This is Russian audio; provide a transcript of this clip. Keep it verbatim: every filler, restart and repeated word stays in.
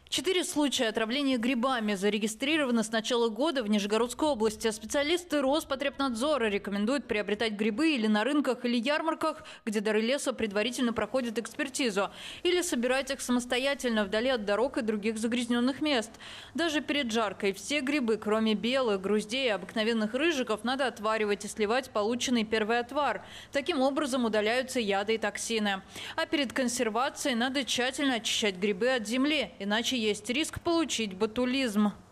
Четыре случая отравления грибами зарегистрированы с начала года в Нижегородской области. Специалисты Роспотребнадзора рекомендуют приобретать грибы или на рынках или ярмарках, где дары леса предварительно проходят экспертизу, или собирать их самостоятельно вдали от дорог и других загрязненных мест. Даже перед жаркой все грибы, кроме белых, груздей и обыкновенных рыжиков, надо отваривать и сливать полученный первый отвар. Таким образом удаляются яды и токсины. А перед консервацией надо тщательно очищать грибы от земли, иначе есть риск получить ботулизм.